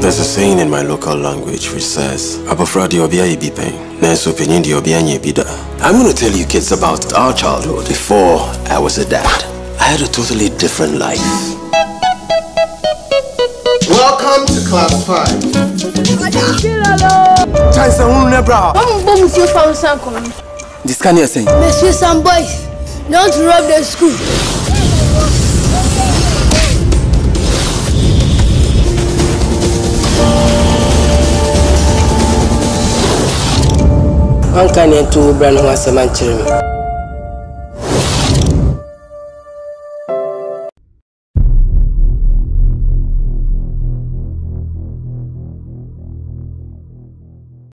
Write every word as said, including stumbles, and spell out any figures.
There's a saying in my local language which says, Abafradi obia ibipeng, Nenso penyindi obia nyebida. I'm going to tell you kids about our childhood before I was a dad. I had a totally different life. Welcome to class five. This can you say? Monsieur, some boys don't rob the school. One can you two brand who has a man children.